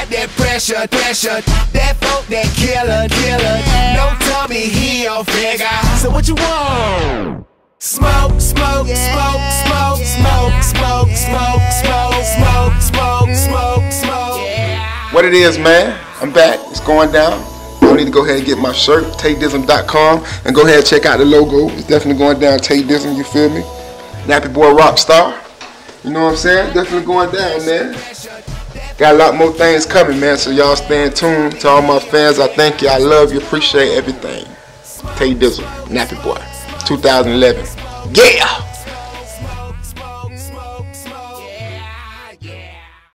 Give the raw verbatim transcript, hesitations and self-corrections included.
got that pressure, pressure. That folk that killer, killer. No Tommy Hilfiger. So what you want? Smoke, smoke, smoke, smoke, smoke, smoke, smoke, smoke, smoke, smoke, smoke, smoke. What it is, man? I'm back. It's going down. You need to go ahead and get my shirt, tay dizm dot com, and go ahead and check out the logo. It's definitely going down. Tay Dizm, you feel me? Nappy boy Rockstar. You know what I'm saying? Definitely going down, man. Got a lot more things coming, man. So y'all stay tuned. To all my fans, I thank you. I love you. Appreciate everything. Tay Dizm, Nappy boy, two thousand eleven. Yeah.